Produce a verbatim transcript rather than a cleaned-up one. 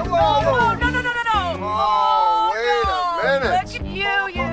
whoa, whoa. No, no, no, no, no. Oh, wait a minute. Look at you, you